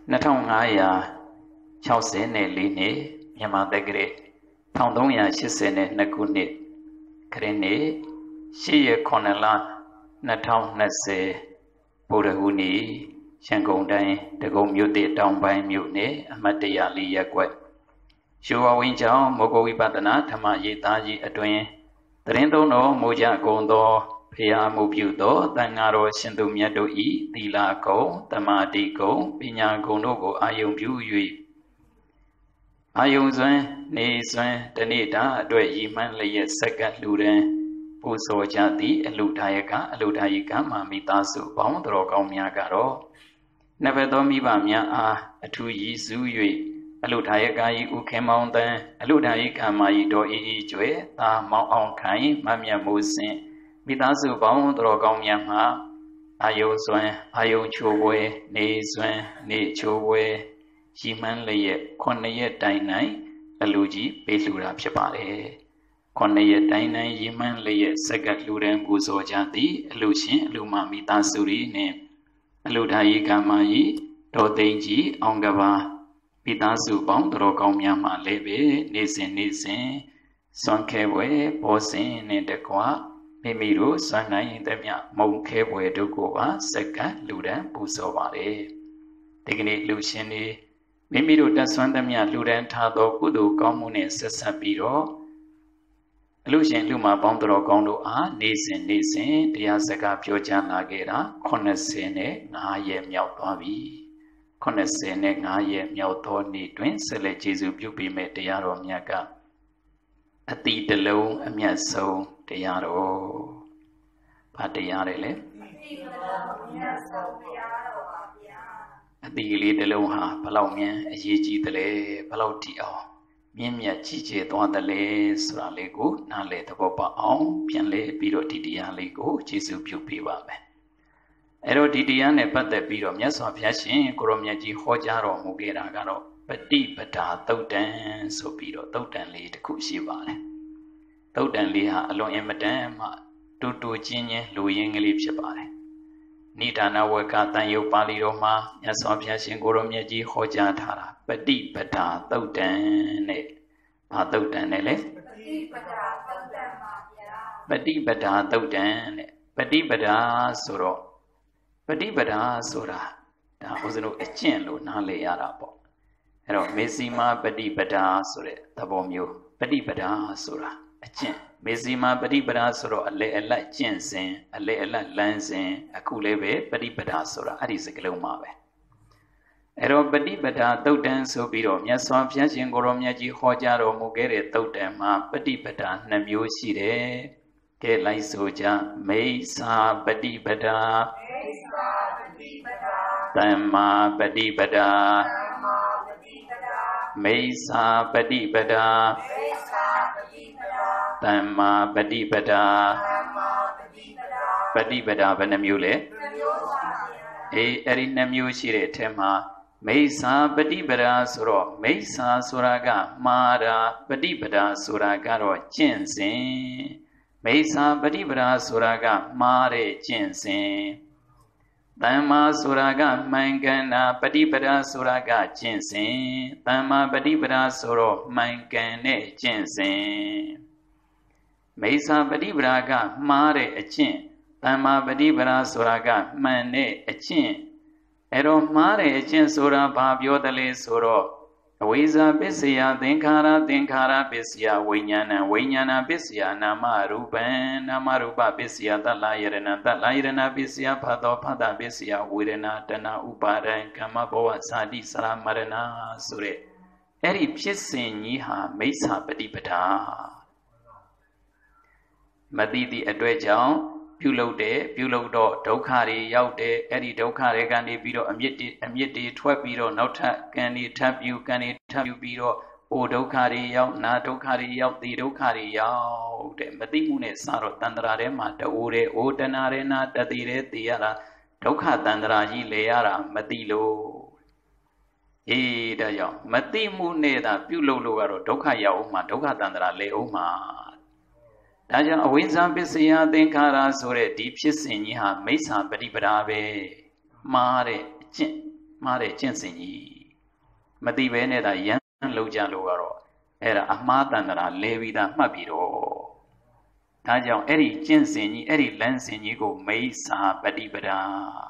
2560နဲ့4နှစ်မြန်မာတက္ကရာ1382ခုနှစ်ခရစ်နှစ်8ရက်9လ2020ဗုဒ္ဓဟူးနေ့ရန်ကုန်တိုင်းဒဂုံမြို့တစ်တောင်ပိုင်းမြို့နယ်အမှတ်104ရပ်ကွက်ရွှေဝဝင်းကျောင်းမောဂဝိပဿနာဓမ္မရေးသားကြီးအတွင်သတင်းသုံးတော်မူကြကုန်သောဖရာမူပြုသောတန်ဃာတော်ရှင်သူမြတ်တို့ဤသီလကုံသမာဓိကုံပညာကုံတို့ကိုအာယုံပြု၍အာယုံစွမ်းနေစွမ်းတဏိတာအတွက်ရည်မှန်းလျက်စက္ကန့်လှူဒန်းပူဇော်ကြသည့်အလုထာယကအလုထာယကမှမိသားစုပေါင်းတော်ကောင်းများကတော့နှစ်ဘက်သောမိဘများအားအထူးရည်စူး၍အလုထာယကဤဥခင်မောင်တန်အလုထာယကမဤတော်ဤကျွဲသာမောင်းအောင်ခိုင်မမြတ်မိုးစင်မိသားစုပေါင်းတော်ကောင်းများမှာအာယုံစွမ်းအာယုံချိုးပွဲနေစွမ်းနေချိုးပွဲရည်မှန်းလျက်9ရက်တိုင်နိုင်အလူကြီးပေးလှူတာဖြစ်ပါတယ်9ရက်တိုင်နိုင်ရည်မှန်းလျက်စက္ကန့်လှူဒန်းပူဇော်ကြသည်အလူရှင်အလူမမိသားစုရင်းနှင့်အလုထာယကမဤတော်သိန်းကြီးအောင်ကဘာမိသားစုပေါင်းတော်ကောင်းများမှလည်းပဲနေစဉ်စွမ်းခဲပွဲဘောစင်နှင့်တကွမိမိတို့စွမ်းနိုင်သမျှမုံခဲပွဲတို့ကိုပါစက္ကန့်လှူဒန်းပူဇော်ပါတယ်ဒီကနေ့လူရှင်တွေမိမိတို့တတ်စွမ်းသမျှလှူဒန်းထားသောကုသိုလ်ကောင်းမှုနှင့်ဆက်ဆက်ပြီးတော့အလူရှင်လူမပေါင်းတော်ကောင်းတို့အားနေစဉ်တရားစကားပြောကြားလာခဲ့တာ85ရက်မြောက်သွားပြီ85ရက်မြောက်သောနေ့တွင်ဆက်လက်ကျေးဇူးပြုပြီးမဲ့တရားတော်မြတ်ကအတိတလုံးအမြတ်ဆုံးတရားတော်ဘာတရားလဲအတိကလေးတလုံးဟာဘလောက်မြန်အရေးကြီးတယ်လဲဘလောက်တည်အောင်မြင့်မြတ်ကြီးကျယ်သွားတယ်လဲဆိုတာလေးကိုနားလည်သဘောပေါက်အောင်ပြန်လဲပြီးတော့ဒီတရားလေးကိုကျေးဇူးပြုပေးပါမယ်အဲ့တော့ဒီတရားနဲ့ပတ်သက်ပြီးတော့မြတ်စွာဘုရားရှင်ကိုရောမြတ်ကြီးဟောကြားတော်မူခဲ့တာကတော့ပฏิပဒါသုတ်တံဆိုပြီးတော့သုတ်တံလေးတစ်ခုရှိပါတယ်သုတ်တံလေးဟာအလွန်အင်မတန်မှတူချင်းလူရင်းကလေးဖြစ်ပါတယ်နိဒာနဝကတန်ယုတ်ပါဠိတော်မှာမြတ်စွာဘုရားရှင်ကိုရောမြတ်ကြီးဟောကြားထားတာပฏิပဒါသုတ်တံနဲ့ဘာသုတ်တံနဲ့လဲပฏิပဒါသုတ်တံပါဗျာပฏิပဒါသုတ်တံနဲ့ပฏิပဒါဆိုတော့ပฏิပဒါဆိုတာဒါဥစ္စလို့အကျင့်လို့နားလည်ရတာပေါ့အဲ့တော့မေစီမာပฏิပဒါဆိုတဲ့သဘောမျိုးပฏิပဒါဆိုတာအကျင့်မေစီမာပฏิပဒါဆိုတော့အလေအလတ်ကျင့်စဉ်အလေအလတ်လမ်းစဉ်အခုလည်းပဲပฏิပဒါဆိုတာအဲ့ဒီစကားလုံးမှာပဲအဲ့တော့ပฏิပဒါသုတ်တံဆိုပြီးတော့မြတ်စွာဘုရားရှင်ကိုရောမြတ်ကြီးဟောကြားတော်မူခဲ့တဲ့သုတ်တံမှာပฏิပဒါ2မျိုးရှိတယ်ကဲလိုက်ဆိုကြမိစ္ဆာပฏิပဒါသမ္မာပฏิပဒါမိစ္ဆာပฏิပဒါသမ္မာပฏิပဒါပฏิပဒါဘယ်နှမျိုးလဲအေးအဲ့ဒီ2မျိုးရှိတဲ့အထက်မှာမိစ္ဆာပฏิပဒါဆိုတော့မိစ္ဆာဆိုတာကမှားတာပฏิပဒါဆိုတာကတော့ကျင့်စဉ်မိစ္ဆာပฏิပဒါဆိုတာကမှားတဲ့ကျင့်စဉ်သမ္မာဆိုတာကမှန်ကန်တာပฏิပဒါဆိုတာကကျင့်စဉ်သမ္မာပฏิပဒါဆိုတော့မှန်ကန်တဲ့ကျင့်စဉ်မိစ္ဆာပฏิပဒါကမှားတဲ့အကျင့်သမ္မာပฏิပဒါဆိုတာကမှန်တဲ့အကျင့်အဲ့တော့မှားတဲ့အကျင့်ဆိုတာဘာပြောတယ်လဲဆိုတော့အဝိဇ္ဇာပစ္စယသင်္ခါရပစ္စယဝိညာဏပစ္စယနာမရူပံနာမရူပပစ္စယသလယရဏပစ္စယဖသောဖသပစ္စယဝေဒနာတဏဥပါဒံကမ္မဘဝဇာတိစရမရဏဆိုတဲ့အဲ့ဒီဖြစ်စဉ်ကြီးဟာမိစ္ဆာပฏิပဒါမသိသည့်အတွက်ကြောင့်ပြုလုပ်တော့ဒုက္ခတွေရောက်တယ်အဲ့ဒီဒုက္ခတွေကနေပြီးတော့အမြစ်တွေထွက်ပြီးတော့နောက်ထပ်ကံတွေထပ်ပြုပြီးတော့အိုဒုက္ခတွေရောက်နာဒုက္ခတွေရောက်သေဒုက္ခတွေရောက်တဲ့မသိမှုနဲ့စတော့တန္တရာထဲမှာတူတယ်အိုတဏရဲနာတတိရဲသေရတာဒုက္ခတန္တရာကြီးလေရတာမသိလို့အေးဒါကြောင့်မသိမှုနဲ့သာပြုလုပ်လို့ကတော့ဒုက္ခရောက်အောင်မှာဒုက္ခတန္တရာလေအောင်မှာဒါကြောင့်အဝိဇ္ဇာပစ္စယသင်္ခါရဆိုတဲ့ဒီဖြစ်စဉ်ကြီးဟာမိစ္ဆာပฏิပဒါပဲမှားတဲ့အကျင့်မှားတဲ့ကျင့်စဉ်ကြီးမသိဘဲနဲ့ဒါရမ်းလောက်ကြလို့ကတော့အဲ့ဒါအမှားတန်တရာလဲပြီးသားမှတ်ပြီးတော့ဒါကြောင့်အဲ့ဒီကျင့်စဉ်ကြီးအဲ့ဒီလမ်းစဉ်ကြီးကိုမိစ္ဆာပฏิပဒါ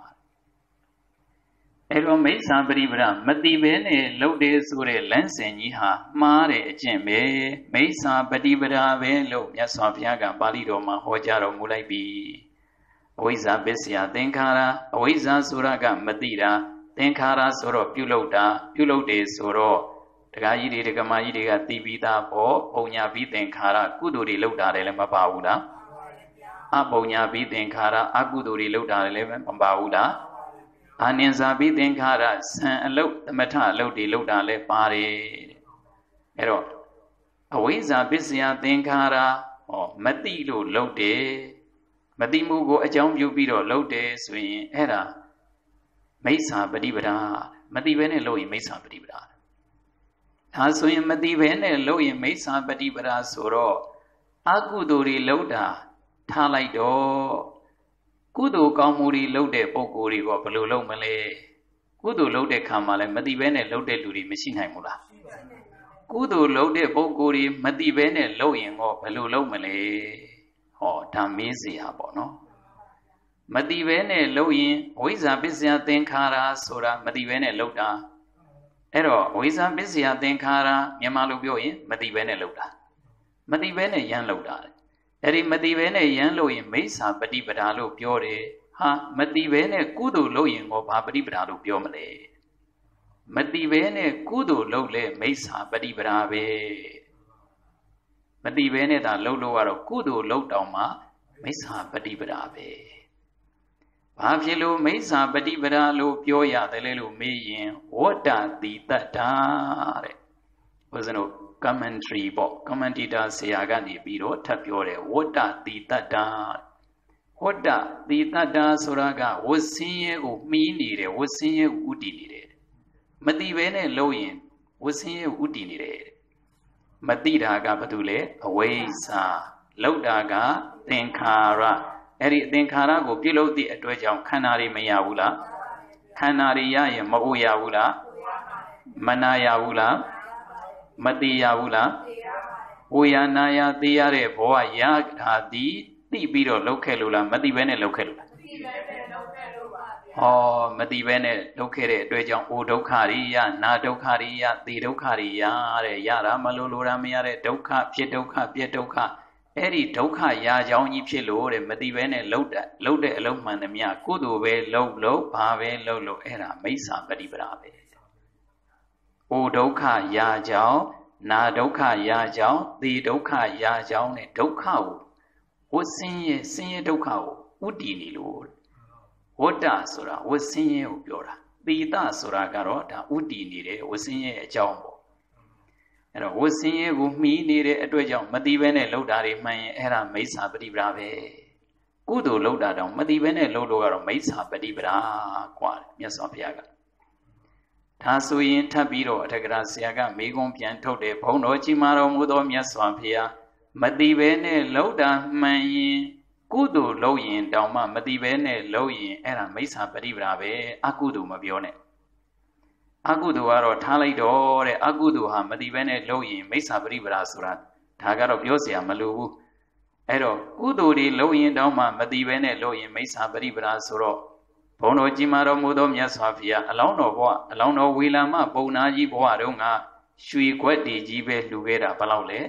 အဲ့တော့မိစ္ဆာပฏิပဒါမသိဘဲနဲ့လုပ်တယ်ဆိုတဲ့လမ်းစဉ်ကြီးဟာမှားတဲ့အကျင့်ပဲမိစ္ဆာပฏิပဒါပဲလို့မြတ်စွာဘုရားကပါဠိတော်မှာဟောကြားတော်မူလိုက်ပြီအဝိဇ္ဇာပစ္စယသင်္ခါရအဝိဇ္ဇာဆိုတာကမသိတာသင်္ခါရဆိုတော့ပြုလုပ်တာပြုလုပ်တယ်ဆိုတော့ဒကာကြီးတွေဒကာမကြီးတွေကသိပြီးသားပေါ့ပုံညာပြီးသင်္ခါရကုသိုလ်တွေလုပ်တာလည်းမပါဘူးလားအပုံညာပြီးသင်္ခါရအကုသိုလ်တွေလုပ်တာလည်းမပါဘူးလားအာနိဇာပြီးသင်္ခါရဆံအလုပ်သမထအလုပ်တွေလုပ်တာလည်းပါတယ်အဲ့တော့အဝိဇ္ဇာပစ္စယသင်္ခါရမသိလို့လုပ်တယ်မသိမှုကိုအကြောင်းပြုပြီးတော့လုပ်တယ်ဆိုရင်အဲ့ဒါမိစ္ဆာပฏิပဒါမသိဘဲနဲ့လုပ်ရင်မိစ္ဆာပฏิပဒါဒါဆိုရင်မသိဘဲနဲ့လုပ်ရင်မိစ္ဆာပฏิပဒါဆိုတော့အကုသိုလ်တွေလုပ်တာထားလိုက်တော့ကုသိုလ်ကောင်းမှုတွေလုပ်တဲ့ပုဂ္ဂိုလ်တွေကဘယ်လိုလုပ်မလဲကုသိုလ်လုပ်တဲ့ခါမှာလည်းမသိဘဲနဲ့လုပ်တဲ့လူတွေမရှိနိုင်ဘူးလားကုသိုလ်လုပ်တဲ့ပုဂ္ဂိုလ်တွေမသိဘဲနဲ့လုပ်ရင်ဘယ်လိုလုပ်မလဲဟောဒါမေးစရာပေါ့နော်မသိဘဲနဲ့လုပ်ရင်အဝိဇ္ဇာပစ္စယသင်္ခါရဆိုတာမသိဘဲနဲ့လုပ်တာအဲ့တော့အဝိဇ္ဇာပစ္စယသင်္ခါရမြန်မာလိုပြောရင်မသိဘဲနဲ့လုပ်တာမသိဘဲနဲ့ယမ်းလုပ်တာအဲ့ဒီမသိဘဲနဲ့ယမ်းလို့ရင်မိစ္ဆာပฏิပဒါလို့ပြောတယ်ဟာမသိဘဲနဲ့ကုသိုလ်လုပ်ရင်ဘာပฏิပဒါလို့ပြောမလဲမသိဘဲနဲ့ကုသိုလ်လုပ်လဲမိစ္ဆာပฏิပဒါပဲမသိဘဲနဲ့ဒါလုပ်လို့ကတော့ကုသိုလ်လုပ်တောင်မှမိစ္ဆာပฏิပဒါပဲဘာဖြစ်လို့မိစ္ဆာပฏิပဒါလို့ပြောရတယ်လဲလို့မေးရင်ဝတ္တတိတ္တာတဲ့ဘုရားတို့ commentary ပေါ့ commentator ဆရာကနေပြီးတော့ထပ်ပြောတယ်ဝတ္တတိတ္တာဝတ္တတိတ္တာဆိုတာကဝတ်ဆင်းရဲကိုမှီးနေတယ်ဝတ်ဆင်းရဲကိုဥတည်နေတယ်မသိဘဲနဲ့လုပ်ရင်ဝတ်ဆင်းရဲကိုဥတည်နေတယ်မသိတာကဘာတူလဲအဝိဇ္ဇာလောက်တာကသင်္ခါရအဲ့ဒီသင်္ခါရကိုပြုလုပ်သည့်အတွက်ကြောင့်ခန္ဓာတွေမရဘူးလားခန္ဓာတွေရရင်မအိုရဘူးလားမနာရဘူးလားမသိရဘူးလားအိုရနာရသိရတဲ့ဘဝရတာဒီသိပြီးတော့လုပ်ခဲ့လို့လားမသိဘဲနဲ့လုပ်ခဲ့လို့လားဟောမသိဘဲနဲ့လုပ်ခဲ့တဲ့အတွက်ကြောင့်အိုဒုက္ခရိယနာဒုက္ခရိယသေဒုက္ခရိယတဲ့ရတာမလို့လိုတာမရတဲ့ဒုက္ခဖြစ်ဒုက္ခပြက်ဒုက္ခအဲ့ဒီဒုက္ခရာကြောင်းကြီးဖြစ်လို့တဲ့မသိဘဲနဲ့လုပ်တဲ့အလုံးမှန်သမျှကုသိုလ်ပဲလုပ်ဘာပဲလုပ်အဲ့ဒါမိစ္ဆာပฏิပဒါပဲအိုဒုက္ခရာကြောင်းနာဒုက္ခရာကြောင်းသေဒုက္ခရာကြောင်းနဲ့ဒုက္ခကိုဝတ်ဆင်းရဲဒုက္ခကိုဥတည်နေလို့ဝတ္တဆိုတာဝတ်ဆင်းရဲကိုပြောတာတိတဆိုတာကတော့ဒါဥတည်နေတယ်ဝတ်ဆင်းရဲအကြောင်းပေါ့အဲ့တော့ဝတ်ဆင်းရဲကိုမှီးနေတဲ့အတွက်ကြောင့်မသိဘဲနဲ့လှုပ်တာတွေမှန်ရင်အဲ့ဒါမိစ္ဆာပฏิပဒါပဲကုသိုလ်လှုပ်တာတောင်မသိဘဲနဲ့လှုပ်လို့ကတော့မိစ္ဆာပฏิပဒါกว่าမြတ်စွာဘုရားကဒါဆိုရင်ထပ်ပြီးတော့အထက်ကရာဆရာကမေခွန်းပြန်ထုတ်တယ်ဘုန်းတော်ကြီးမာတော်မူသောမြတ်စွာဘုရားမသိဘဲနဲ့လှုပ်တာမှန်ရင်ကုသိုလ်လုပ်ရင်တောင်မှမသိဘဲနဲ့လုပ်ရင်အဲ့ဒါမိစ္ဆာပฏิပဒါပဲအကုသိုလ်မပြောနဲ့အကုသိုလ်ကတော့ထားလိုက်တော့တဲ့အကုသိုလ်ဟာမသိဘဲနဲ့လုပ်ရင်မိစ္ဆာပฏิပဒါဆိုတာဒါကတော့ပြောเสียမလိုဘူးအဲ့တော့ကုသိုလ်တွေလုပ်ရင်တောင်မှမသိဘဲနဲ့လုပ်ရင်မိစ္ဆာပฏิပဒါဆိုတော့ဘုန်းတော်ကြီးမာတော်မူသောမြတ်စွာဘုရားအလောင်းတော်ဘဝအလောင်းတော်ဝေလာမပုံနာကြီးဘဝတုန်းကရွှေခွက်တည်ကြီးပဲလှူခဲ့တာဘယ်လောက်လဲ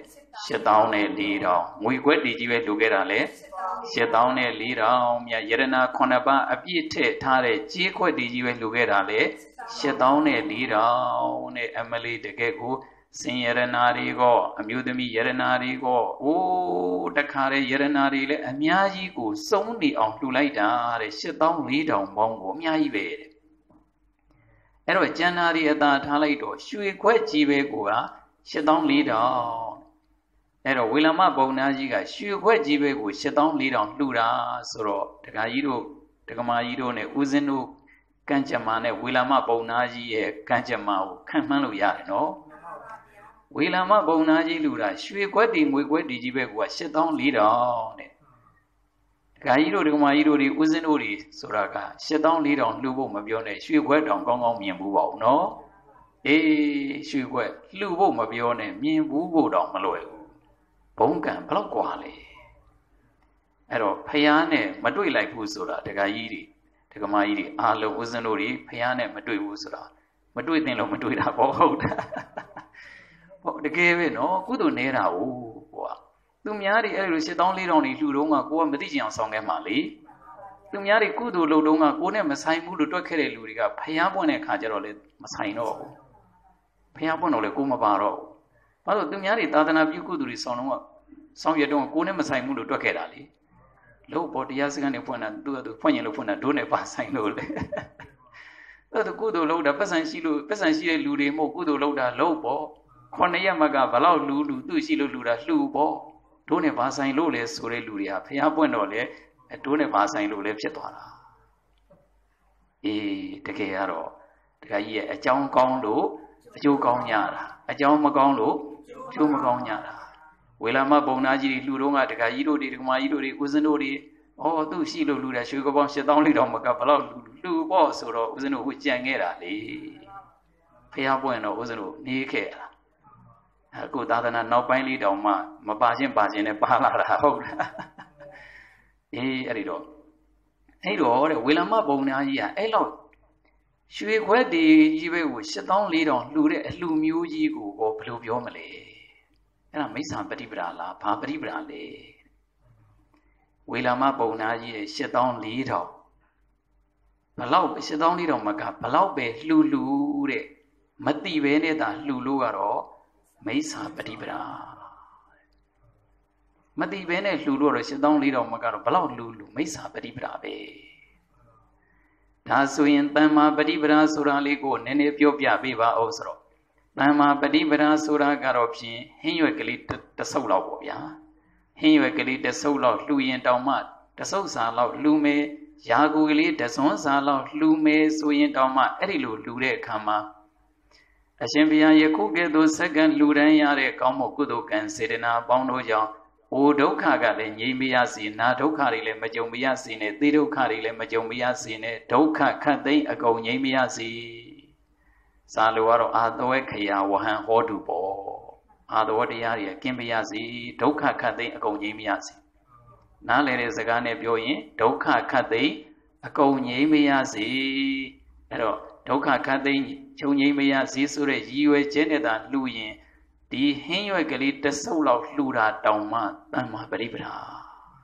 8400ငွေခွက်တည်ကြီးပဲလှူခဲ့တာလဲ8400မြတ်ယရနာ9ပါးအပြည့်ထည့်ထားတဲ့ကြေးခွက်တည်ကြီးပဲလှူခဲ့တာလဲ8400နဲ့အမလီတကယ်ကိုစင်ယရနာတွေကိုအမျိုးသမီးယရနာတွေကိုအိုးတခါတဲ့ယရနာတွေလည်းအများကြီးကိုစုံနေအောင်လှူလိုက်တာတဲ့8400ပေါင်းကိုအများကြီးပဲတဲ့အဲ့တော့ကျန်နာတွေအသာထားလိုက်တော့ရွှေခွက်ကြီးပဲကိုက8400အဲ့တော့ဝေလမပုံနာကြီးကရွှေခွက်ကြီးပဲကို8400လှူတာဆိုတော့ဒကာကြီးတို့ဒကမာကြီးတို့နဲ့ဦးဇင်းတို့ကံကြမ္မာနဲ့ဝေလမပုံနာကြီးရဲ့ကံကြမ္မာကိုခံမှန်းလို့ရတယ်နော်ဝေလမပုံနာကြီးလှူတာရွှေခွက်တီငွေခွက်တီကြီးပဲကွာ8400တဲ့အဲ့တော့ဝေလမပုံနာကြီးကရွှေခွက်ကြီးပဲကို7400လှူတာဆိုတော့ဒကာကြီးတို့ဒကမာကြီးတို့နဲ့ဦးဇင်းတို့ကံကြမ္မာနဲ့ဝေလမပုံနာကြီးရဲ့ကံကြမ္မာကိုခံမှန်းလို့ရတယ်နော်ဝေလမပုံနာကြီးလှူတာရွှေခွက်တီငွေခွက်တီကြီးပဲကွာ7400တဲ့အဲ့တော့ Gairo de Mairo, Uzinuri, Suraga, sit down lead on Lubo Mabione, she went on Gong Miambu, no? She went Lubo Mabione, Miambu down Maloy. Bongan, Bloquali. Ero, Payane, Madui like Usura, the Gairi, the Gamairi, Alo Uzinuri, Payane, Madui Usura. Madui then lo Madui about. The gave no good nera. Tumiari elu sit down lead on the Ludonga, go Median song and Mali. Tumiari kudu Lodonga, go never sign Mudu Tokere Ludiga, Payabone Kajarole, Masino. Payabone Guma Baro. But Tumiari doesn't have you good to son. Some you don't go never sign Mudu Tokerali. Low body Yasan upon and do the point upon a donor pass I know. The good load, the peasant she Ludi, more good load, low ball. Corneyamaga, Valao Lulu, do she Lula, Lu ball. Don't pass I know less, or Luria, Piaponole, and don't pass I know left Chetona. E. Tekearo, Tekaye, a John Gondo, a Joe Gonyara, a John Magondo, Joe Magonyara. Willama Bonaji, Ludonga, Tekairo, the Mairo, Uzinori, or do she Lula, sugar bomb, she don't lead on Macapalo, Lu boss, or Uzino, which Jangera, Piapono, Uzino, Nika. Good other than no finally down my Bajin and Palara. Eh, Erido. Hey, Lord, Willama Bonaia, Elo. She where the Jive would sit down lead on Lumu Yigu or Pluviomale. And I miss some petty brala, Papri Brale. Willama Bonaia sit down lead on. Palau sit down lead on Maca, Palau be Lulu, Mati Veneta, Luluaro. Mesa Patibra Mati Bene Lulu, sit down lead on Macaro, Palau Lulu, Mesa Patibra. Tasuin Tama Patibra Suraligo, Nene Piopia Viva Osro. Tama Patibra Sura Garopsi, Hinuakali the soul of Wobia. Hinuakali the soul of Louis and Daumat, the soul of Lume, Yaguli, the sons of Lume, Suin Dauma, Erilu, Lure Kama. Ashembia Yakuga, those second Ludayare, Kamo Kudu, and Serena, Bonoja, Odokaga, and Yimiasi, Natokari, Majomiasi, Tidokari, Majomiasi, Doka Kade, Ago Yimiasi. Saluaro Adoekaya, Wahan Hodubo, Adoadiaria, Kimbiasi, Doka Kade, Ago Yimiasi. Now let us again Bioin, Doka Kade, Ago Yimiasi. Doka Kade. Chonimia Zisure, you a Jeneda, Louis, the Hinuakali, the soul of Lura, Dauma, Dama Baribra.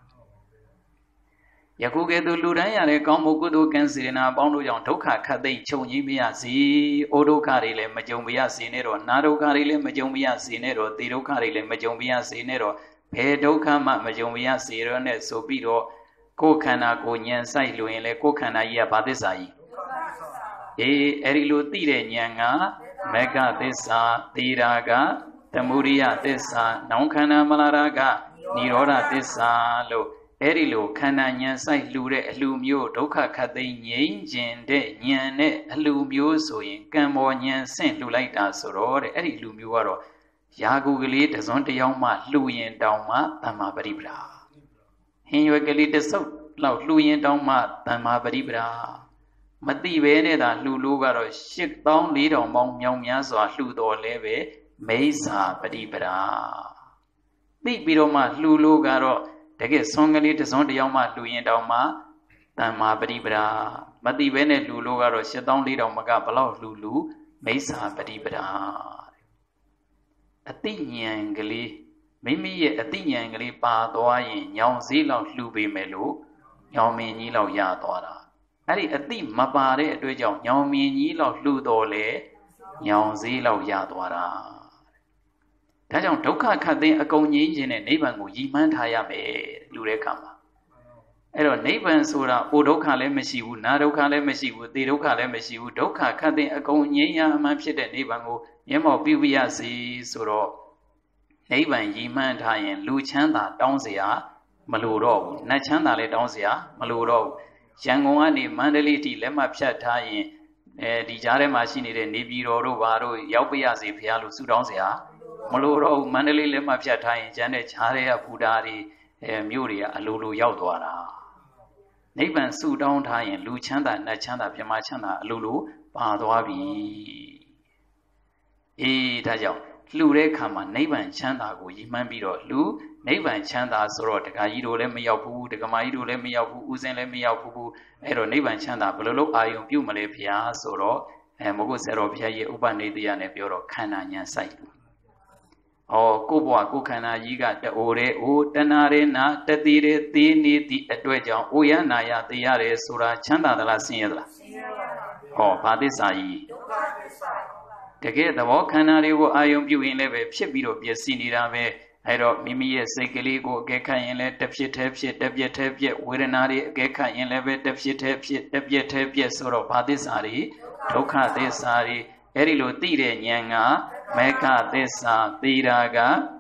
Yakuga do Ludaya, Gomo Gudu, Cansina, Bono, Toka, Kade, Chonimia, Z, Odokarile, Majomia Sinero, Nadokarile, Majomia Sinero, Tidokarile, Majomia Sinero, Pedoka, Majomia Sirene, Sobido, Kokana, Gonyan, Sailuin, Kokana, Yabadesai. Erilu Tire Nyanga, Mega Desa, Tiraga, Tamuria Desa, Nankana Malaraga, Nirora Desa, Lo, Erilu, Kananya Sai Lure, Lumio, Doka Kade, Yen, De, Yane, Lumio, Soin, Gamonian, Saint Lulaita, Soror, Erilumuaro, Yagugli, the Zonte Yama, Louis and Dauma, Tama Baribra. Hinuakali the so, Loud Louis and Dauma, Tama Baribra. Mati Veneda, Lulugaro, shit down lead on Mong Yas or Ludo Leve, Mesa Padibra. The Bidoma, Lulugaro, take a song a little son to Yama, Louis and Dama, Tama Padibra. Mati Vene Lulugaro, shit down lead on Magapalo, Lulu, Mesa Padibra. Athenian Gali, Mimi Athenian Gali, Pa Doy, Yon Zilo, Lubi Melu, Yomi Nilo Yadora. Ari a team Mapare, Dojo, Yomi Nilo, Ludole, Yon Zilo Yadora. Tajon Toka Kade, a Goni in a neighbor who Yiman Hayame, Lurekama. Ero neighbor Sura, Udoka Lemesi, Nadoka Lemesi, Didoka Lemesi, Doka Kade, a Goni, Mamshid, and neighbor who Yemo Bibiasi, Suro. Neighbor Yiman Hayan, Luchanda, Donzia, Maluro, Nachanda le Donzia, Maluro. Shangoni, Mandaliti, Lema Pshatai, Dijare Machine, Nibiro, Varo, Yapiasi, Pialu, Sudonzia, Maluro, Mandali, Lema Pshatai, Janet, Harea, Pudari, Muria, Alulu, Yaudwara. နိဗ္ဗာန်ဆုတောင်းထားရင်လူချမ်းသာနတ်ချမ်းသာပြမချမ်းသာအလိုလိုပါသွားပြီအေးဒါကြောင့်လှူတဲ့အခါမှာနိဗ္ဗာန်ချမ်းသာကိုရည်မှန်းပြီးတော့လူနိဗ္ဗာန်ချမ်းသာဆိုတော့တခါကြီးတို့လည်းမရောက်ဘူးတက္ကမကြီးတို့လည်းမရောက်ဘူးဦးစင်းလည်းမရောက်ဘူးအဲ့တော့နိဗ္ဗာန်ချမ်းသာဘယ်လိုလုပ်အာယုံပြုမလဲဖေဟာဆိုတော့မဟုတ်ဆရာတော်ဘုရားရဲ့ဥပနိဒေယနဲ့ပြောတော့ခန္ဓာဉာဏ်စိုက်လူကိုယ့်ဘဝကိုယ်ခန္ဓာကြီးကတိုးတဲ့တဏှာရဲ့နာတတိရဲ့သေးနေသည့်အတွက်ကြောင့်အိုရနာရသိရတယ်ဆိုတာချမ်းသာသလားဆင်းရဲသလားဆင်းရဲပါဘူးဘာသစ္စာကြီးဒုက္ခသစ္စာတကယ်သဘောခန္ဓာတွေကိုအာယုံပြုရင်လည်းပဲဖြစ်ပြီးတော့ပျက်စီးနေတာပဲအဲ့တော့မိမိရဲ့စိတ်ကလေးကိုအကဲခတ်ရင်လည်းတစ်ဖြစ်သေးဖြစ်တစ်ပြက်သေးပြက်ဝေဒနာတွေအကဲခတ်ရင်လည်းပဲတစ်ဖြစ်သေးဖြစ်တစ်ပြက်သေးပြက်ဆိုတော့ဘာသစ္စာတွေဒုက္ခသစ္စာတွေအဲ့ဒီလိုသိတဲ့ဉာဏ်ကမေဃသစ္စာသိတာက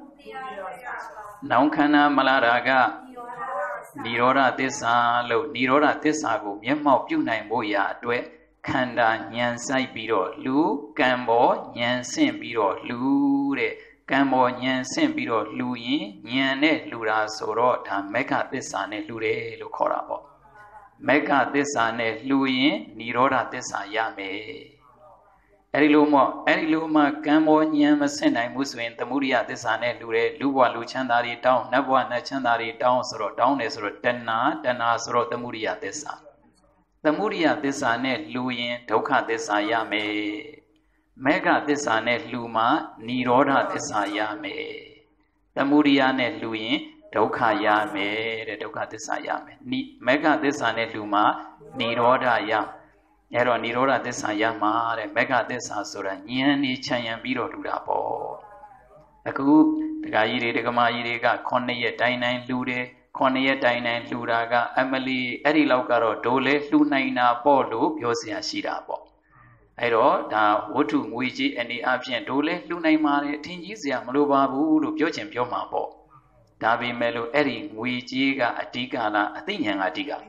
နောင်ခန္ဓာမလာတာကនិရောဓသစ္စာလို့និရောဓသစ္စာကိုမျက်မှောက်ပြုနိုင်ဖို့ရာအတွက်ခန္ဓာဉာဏ်စိုက်ပြီးတော့လူကံပေါ်ဉာဏ်ဆင့်ပြီးတော့လူတဲ့ကံပေါ်ဉာဏ်ဆင့်ပြီးတော့လူရင်ဉာဏ်နဲ့လူတာဆိုတော့ဒါမေဃသစ္စာနဲ့လူတယ်လို့ခေါ်တာပေါ့မေဃသစ္စာနဲ့လူရင်និရောဓသစ္စာရမယ်အဲ့ဒီလိုမှကံပေါ်ဉာဏ်မဆင့်နိုင်ဘူးဆိုရင်သမုဒိယသစ္စာနဲ့လူတယ်လူဘဝလူချမ်းသာတွေတောင်းနတ်ဘဝနတ်ချမ်းသာတွေတောင်းဆိုတော့တောင်းတယ်ဆိုတော့တဏှာဆိုတော့သမုဒိယသစ္စာသမုဒိယသစ္စာနဲ့လူရင်ဒုက္ခသစ္စာရမယ်မေဃသစ္စာနဲ့လူမှនិရောဓသစ္စာရမယ်သမုဒိယနဲ့လူရင်ဒုက္ခရမယ်တဲ့ဒုက္ခသစ္စာရမယ်မေဃသစ္စာနဲ့လူမှនិရောဓရအဲ့တော့និရောဓသစ္စာရမှာတဲ့မေဃသစ္စာဆိုတာဉာဏ်นี่ခြံရံပြီးတော့လူတာပေါ့အခုဒကာကြီးတွေဒကမကြီးတွေက9ရက်တိုင်းတိုင်းလူတယ်9ရက်တိုင်းတိုင်းလှူတာကအမလီအဲ့ဒီလောက်ကတော့ဒိုးလဲလှူနိုင်တာပေါ့လို့ပြောစရာရှိတာပေါ့အဲ့တော့ဒါဝတ္ထုငွေကြီးအနေအချင်းဒိုးလဲလှူနိုင်ပါတယ်အထင်ကြီးစရာမလိုပါဘူးလို့ပြောချင်ပြောမှာပေါ့ဒါပေမဲ့လို့အဲ့ဒီငွေကြီးကအဓိကလားအသိဉာဏ်ကအဓိက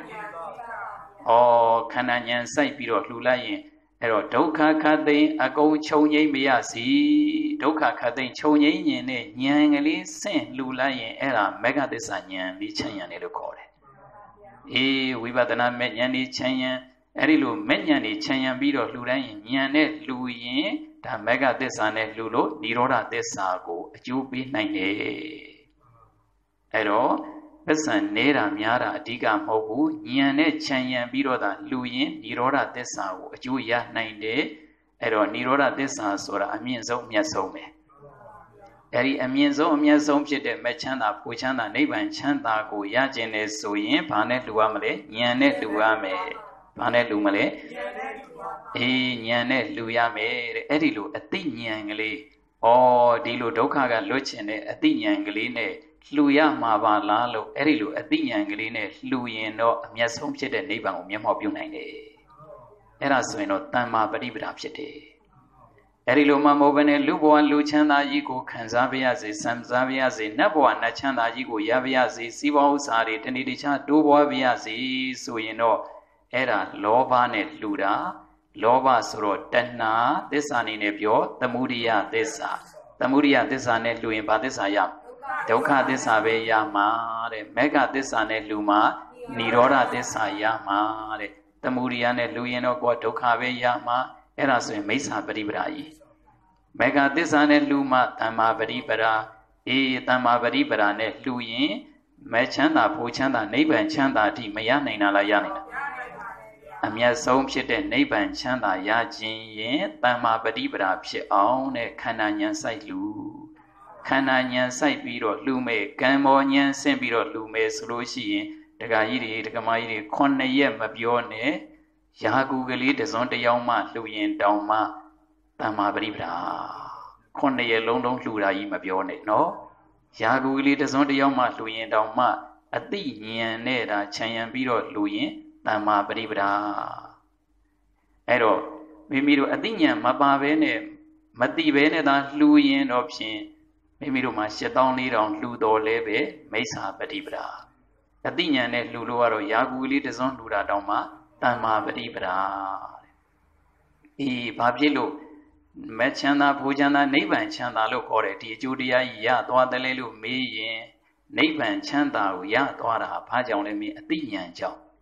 ခန္ဓာဉာဏ်စိုက်ပြီးတော့လှူလိုက်ရင်အဲ့တော့ဒုက္ခခတ်သိမ်းအကုန်ချုပ်ငိမ့်မရစီဒုက္ခခတ်သိမ်းချုပ်ငိမ့်ရင်နဲ့ဉာဏ်ကလေးဆင့်လှူလိုက်ရင်အဲ့ဒါမေဃသစ္စာဉာဏ်လေးချမ်းရံတယ်လို့ခေါ်တယ်ဝိပဿနာမဲ့ဉာဏ်လေးချမ်းရံအဲ့ဒီလိုမဲ့ဉာဏ်လေးချမ်းရံပြီးတော့လှူတိုင်းရင်ဉာဏ်နဲ့လှူရင်ဒါမေဃသစ္စာနဲ့လှူလို့និရောဓသစ္စာကိုအကျိုးပေးနိုင်တယ်အဲ့တော့ပစ္စံနေတာများတာအဓိကမဟုတ်ဘူးဉာဏ်နဲ့ခြံရံပြီးတော့သာလူရင်និရောဓသစ္စာကိုအကျိုးရနိုင်တယ်အဲ့တော့និရောဓသစ္စာဆိုတာအမြင့်ဆုံးအမြတ်ဆုံးပဲအဲ့ဒီအမြင့်ဆုံးအမြတ်ဆုံးဖြစ်တဲ့မချမ်းသာပူချမ်းသာနိဗ္ဗာန်ချမ်းသာကိုရကျင်တယ်ဆိုရင်ဘာနဲ့လှူရမလဲဉာဏ်နဲ့လှူရမယ်ဘာနဲ့လှူမလဲဉာဏ်နဲ့လှူရမယ်တဲ့အဲ့ဒီလိုအသိဉာဏ်ကလေးဒီလိုဒုက္ခကလွတ်ချင်တဲ့အသိဉာဏ်ကလေးနဲ့လှူရမှာပါလားလို့အဲ့ဒီလိုအသိဉာဏ်ကလေးနဲ့လှူရင်တော့အမျက်ဆုံးဖြစ်တဲ့နိဗ္ဗာန်ကိုမျက်မှောက်ပြုနိုင်တယ်အဲ့ဒါဆိုရင်တော့တမ္မာပฏิပဒါဖြစ်တယ်အဲ့ဒီလိုမှမဟုတ်ဘဲနဲ့လူဘဝလူချမ်းသာကြီးကိုခံစားပါရစေစံစားပါရစေနတ်ဘဝနတ်ချမ်းသာကြီးကိုရပါရစေစီးပွားဥစ္စာတွေတဏှိတခြားတိုးပွားပါရစေဆိုရင်တော့အဲ့ဒါလောဘနဲ့လှူတာလောဘဆိုတော့တဏှာသစ္စာအနေနဲ့ပြောသမုဒိယသစ္စာသမုဒိယသစ္စာနဲ့လှူရင်ဘာသစ္စာရဒုက္ခသစ္စာပဲရမှာတဲ့မေဃသစ္စာနဲ့လှူမှာនិရောဓသစ္စာရမှာတဲ့သမုဒိယနဲ့လှူရင်တော့ကိုယ်ဒုက္ခပဲရမှာအဲ့ဒါဆိုရင်မိစ္ဆာပฏิပဒါကြီးမေဃသစ္စာနဲ့လှူမှာတမ္မာပฏิပဒါတမ္မာပฏิပဒါနဲ့လှူရင်မဲချမ်းသာဖို့ချမ်းသာနိဗ္ဗာန်ချမ်းသာအထိမရနိုင်တာလားရနိုင်တာအမြတ်ဆုံးဖြစ်တဲ့နိဗ္ဗာန်ချမ်းသာရခြင်းရင်တမ္မာပฏิပဒါဖြစ်အောင်တဲ့ခန္ဓာဉာဏ်စိုက်လူခန္ဓာဉာဏ်စိုက်ပြီးတော့လှူမဲ့ကံမောဉာဏ်ဆင့်ပြီးတော့လှူမဲ့ဆိုလို့ရှိရင်ဒကာကြီးတွေဒကမကြီးတွေ9ရက်မပြောနဲ့ရာဂူကလေးတစ်စုံတစ်ယောက်မှလှူရင်တောင်မှတမ္မာပฏิပဒါ9ရက်လုံးလှူတာကြီးမပြောနဲ့နော်ရာဂူကလေးတစ်စုံတစ်ယောက်မှလှူရင်တောင်မှအသိဉာဏ်နဲ့ဒါခြံရံပြီးတော့လှူရင်တမ္မာပฏิပဒါအဲ့တော့မိမိတို့အသိဉာဏ်မပါဘဲနဲ့မသိဘဲနဲ့သာလှူရင်တော့ဖြင့်မိမိတို့မှာ7400လှူတော်လဲပဲမိစ္ဆာပฏิပဒါအသိဉာဏ်နဲ့လှူလို့ကတော့ရာဂူလေးတစ်စုံလှူတာတောင်မှတမ္မာပฏิပဒါဘာဖြစ်လို့မချမ်းသာဘူချမ်းသာနိဗ္ဗာန်ချမ်းသာလို့ခေါ်တယ်ဒီအကျိုးတရားကြီးရသွားတယ်လို့မေးရင်နိဗ္ဗာန်ချမ်းသာကိုရသွားတာဘာကြောင့်လဲမင်းအသိဉာဏ်ကြောင့်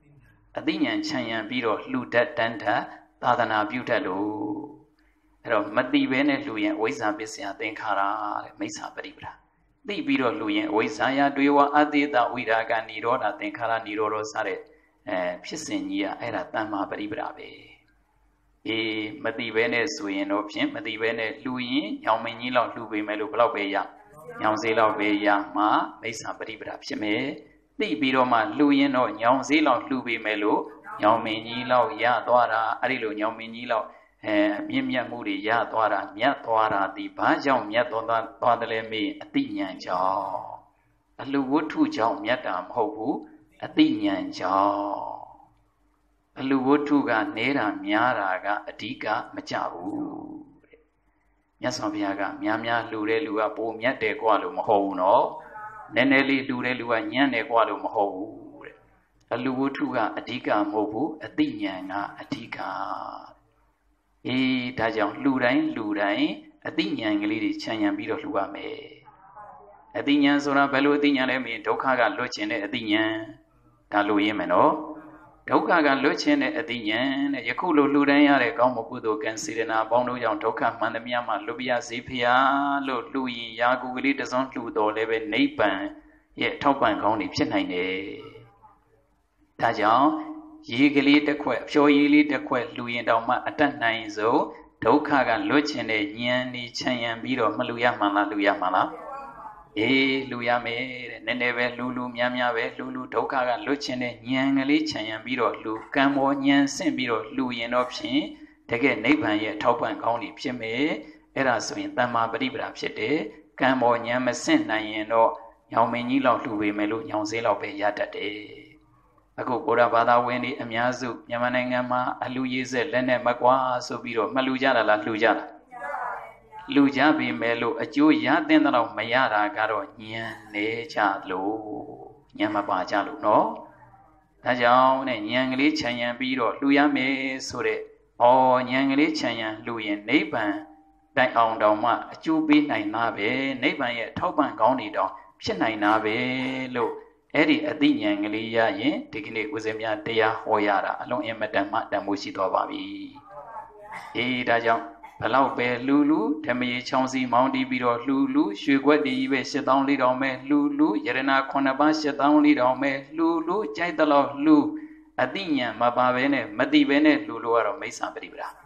အသိဉာဏ်ချမ်းရံပြီးတော့လှူတတ်တန်းတတ်သာသနာပြုတတ်လို့အဲ့တော့မတိပဲနဲ့လှူရင်အဝိဇ္ဇာပစ္စယသင်္ခါရတဲ့မိစ္ဆာပရိပဒါသိပြီးတော့လှူရင်အဝိဇ္ဇာယတွေဝအသေတဝိရာဂနိရောဓသင်္ခါရနိရောဓစတဲ့ဖြစ်စဉ်ကြီးကအဲ့ဒါတမ္မာပရိပဒါပဲအေးမတိပဲနဲ့ဆိုရင်တော့ဖြင့်မတိပဲနဲ့လှူရင်ညောင်မင်းကြီးလောက်လှူပေးမယ်လို့ဘယ်လောက်ပဲရညောင်စေးလောက်ပဲရမှမိစ္ဆာပရိပဒါဖြစ်မယ်သိပြီးတော့မှလှူရင်တော့ညောင်စေးလောက်လှူပေးမယ်လို့ညောင်မင်းကြီးလောက်ရသွားတာအဲ့ဒီလိုညောင်မင်းကြီးလောက်မြင့်မြတ်မှုတွေရသွားတာမြတ်သွားတာဒီဘာကြောင့်မြတ်သွားတယ်လဲမေးအတိညာကြောင့်အလှဝတ္ထုကြောင့်မြတ်တာမဟုတ်ဘူးအတိညာကြောင့်အလှဝတ္ထုကနေတာများတာကအဓိကမကြဘူးတဲ့မြတ်စွာဘုရားကများများလှူတဲ့လူကပိုမြတ်တယ်กว่าလို့မဟုတ်ဘူးနော်နည်းနည်းလေးလှူတဲ့လူကညံ့တယ်กว่าလို့မဟုတ်ဘူးတဲ့အလှဝတ္ထုကအဓိကမဟုတ်ဘူးအတိညာကအဓိကအေးဒါကြောင့်လှူတိုင်းအသိဉာဏ်ကလေးတွေခြံရံပြီးတော့လှူရမယ်အသိဉာဏ်ဆိုတာဘယ်လိုအသိဉာဏ်လဲမင်းဒုက္ခကလွတ်ခြင်းတဲ့အသိဉာဏ်ဒါလို့ရင်းမယ်နော်ဒုက္ခကလွတ်ခြင်းတဲ့အသိဉာဏ်တဲ့ယခုလိုလှူတိုင်းရတဲ့ကောင်းမှုကုသိုလ်ကံစေတနာပေါင်းတို့ကြောင့်ဒုက္ခမှန်သမျှမှလွတ်ပြစေဖျားလို့လှူရင်ရာကူကလေးတစ်စုံလှူတော်လည်းပဲနိဗ္ဗာန်ရဲ့ထောက်ပံ့ကောင်းတွေဖြစ်နိုင်တယ်ဒါကြောင့်ရေကလေးတစ်ခွက်အဖျော်ရည်လေးတစ်ခွက်လှူရင်တောင်မှအတတ်နိုင်ဆုံးဒုက္ခကလွတ်ခြင်းတဲ့ဉာဏ်นี่ခြံရံပြီးတော့မလှူရမှန်လားလှူရမှန်လားအေးလှူရမယ်တဲ့နည်းနည်းပဲလှူများပဲလှူဒုက္ခကလွတ်ခြင်းတဲ့ဉာဏ်ကလေးခြံရံပြီးတော့လှူကံမောဉာဏ်ဆင့်ပြီးတော့လှူရင်တော့ဖြင့်တကယ်နိဗ္ဗာန်ရဲ့ထောက်ပံ့ကောင်းတွေဖြစ်မယ်အဲ့ဒါဆိုရင်တမ္မာပရိပဒါဖြစ်တယ်ကံမောဉာဏ်မဆင့်နိုင်ရင်တော့ညောင်မင်းကြီးလောက်လှူပေမယ်လို့ညောင်စေးလောက်ပဲရတတ်တယ်အခုဗုဒ္ဓဘာသာဝင်တွေအများစုမြန်မာနိုင်ငံမှာအလူရေးဆက်လက်နဲ့မကွာဆိုပြီးတော့မလူကြတာလားလှူကြတာလူကြပြီမဲ့လို့အကျိုးရတဲ့တော့မရတာကတော့ညံနေကြလို့ညံမပါကြလို့เนาะဒါကြောင့်နဲ့ညံကလေးခြံရံပြီးတော့လှူရမယ်ဆိုတဲ့ညံကလေးခြံရံလှူရင်နိဗ္ဗာန်တိုင်အောင်တောင်မှအကျိုးပေးနိုင်တာပဲနိဗ္ဗာန်ရဲ့ထောက်ပံ့ကောင်းတွေတောင်ဖြစ်နိုင်တာပဲလို့အဲ့ဒီအသိဉာဏ်ကလေးရရင်ဒီကနေ့ဦးဇင်းများတရားဟောရတာအလုံးအင်မတန်မှတန်ဖိုးရှိသွားပါပြီအေးဒါကြောင့်ဘလောက်ပဲလူဓမယေချောင်းစီမောင်းတီးပြီးတော့လူရွှေခွက်တီးပဲ8400ပဲလူယရနာ9ပါး8400ပဲလူကြိုက်တဲ့လောက်လူအသိဉာဏ်မပါဘဲနဲ့မသိဘဲနဲ့လူလို့ကတော့မိစ္ဆာပရိပဒါ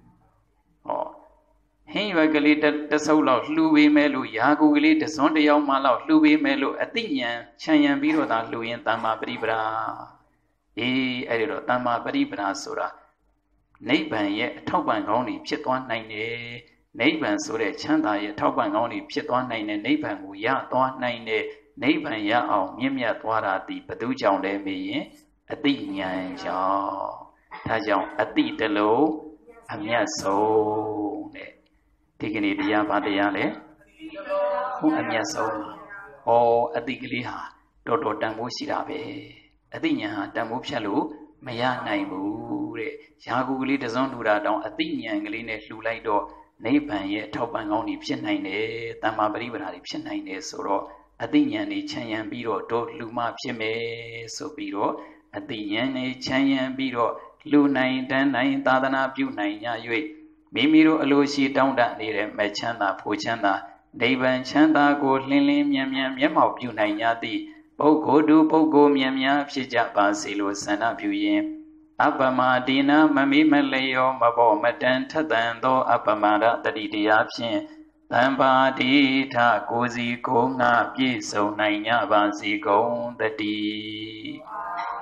ဟင်းရွက်ကလေးတဆုပ်လောက်လှူပေးမယ်လို့ယာကူကလေးတစွန်းတယောက်မှလောက်လှူပေးမယ်လို့အသိဉာဏ်ခြံရံပြီးတော့သာလှူရင်တမ္မာပရိပဒါအေးအဲ့ဒီတော့တမ္မာပရိပဒါဆိုတာနိဗ္ဗာန်ရဲ့အထောက်ပံ့ကောင်းတွေဖြစ်သွားနိုင်တယ်နိဗ္ဗာန်ဆိုတဲ့ချမ်းသာရဲ့အထောက်ပံ့ကောင်းတွေဖြစ်သွားနိုင်တယ်နိဗ္ဗာန်ကိုရသွားနိုင်တယ်နိဗ္ဗာန်ရအောင်မြင့်မြတ်သွားတာဒီဘသူကြောင့်လဲမေးရင်အသိဉာဏ်ကြောင့်ဒါကြောင့်အသိတလုံးအမြတ်ဆုံးတဲ့ဒီကနေ့တရားဘာတရားလဲဟုတ်အမြတ်ဆုံးအသိကလေးဟာတော်တော်တန်ဖိုးရှိတာပဲအသိဉာဏ်ဟာတန်ဖိုးဖြတ်လို့မရနိုင်ဘူးတဲ့ယာကူကလေးတစုံလှူတာတောင်အသိဉာဏ်ကလေးနဲ့လှူလိုက်တော့နိဗ္ဗာန်ရဲ့ထောက်ပံ့ကောင်းတွေဖြစ်နိုင်တယ်တမ္မာပရိပဒါတွေဖြစ်နိုင်တယ်ဆိုတော့အသိဉာဏ်တွေခြံရံပြီးတော့တို့လှူမှဖြစ်မယ်ဆိုပြီးတော့အသိဉာဏ်တွေခြံရံပြီးတော့လှူနိုင်တန်းနိုင်သာသနာပြုနိုင်ရ၍မိမိတို့အလိုရှိတောင်းတနေတဲ့မချမ်းသာဖို့ချမ်းသာနိဗ္ဗာန်ချမ်းသာကိုလင်းလင်းမြန်မြန်မျက်မှောက်ပြုနိုင်ကြသည့်ပုဂ္ဂိုလ်သူပုဂ္ဂိုလ်မြန်မြန်ဖြစ်ကြပါစေလို့ဆန္ဒပြုရင်အပ္ပမဒီနာမမိမလျောမဘောမတန်ထသံသောအပ္ပမရတတိတရားဖြင့်တံပါတိထကိုစီကိုငါပြည့်စုံနိုင်ကြပါစေကုန်တည်း